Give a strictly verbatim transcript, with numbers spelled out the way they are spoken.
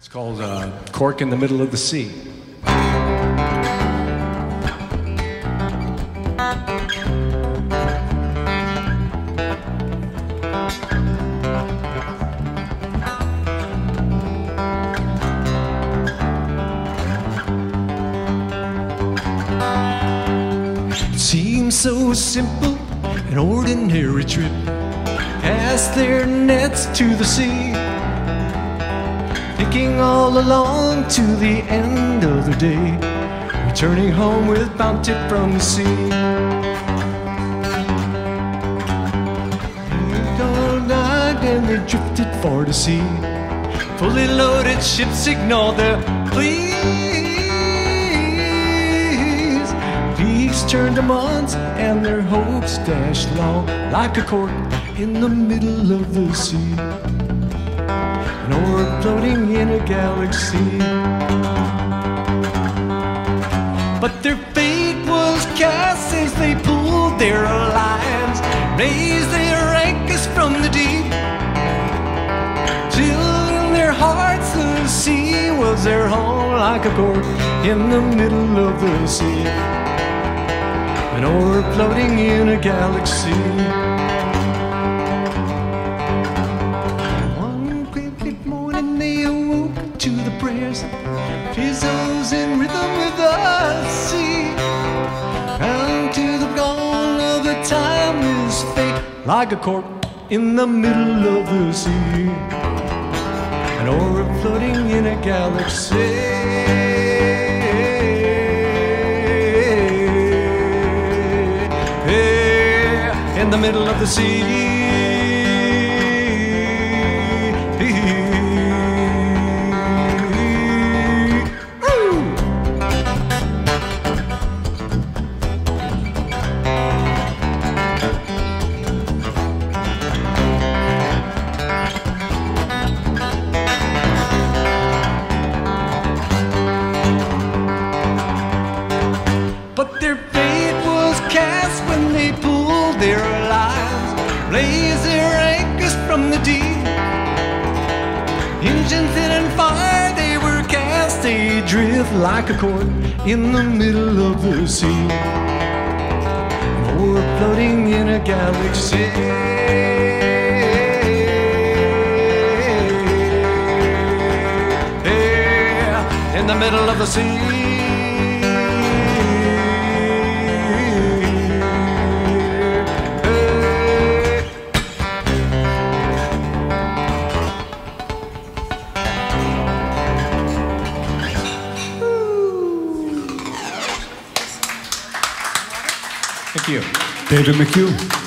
It's called uh, Cork in the Middle of the Sea. It seems so simple, an ordinary trip, cast their nets to the sea, thinking all along to the end of the day, returning home with bounty from the sea. All night and they drifted far to sea, fully loaded ships ignored their pleas. Peace turned to months and their hopes dashed long like a cork in the middle of the sea, an orb floating in a galaxy. But their fate was cast as they pulled their lines, raised their anchors from the deep, till in their hearts the sea was their home like a cork in the middle of the sea, an orb floating in a galaxy. To the prayers, pizzos in rhythm with the sea, and to the dawn of the timeless fate, like a cork in the middle of the sea, an orb floating in a galaxy, in the middle of the sea. But their fate was cast when they pulled their lines, raised their anchors from the deep. Engines set on fire, they were cast adrift like a cork in the middle of the sea, an orb floating in a galaxy, yeah, in the middle of the sea. Thank you. David McCue.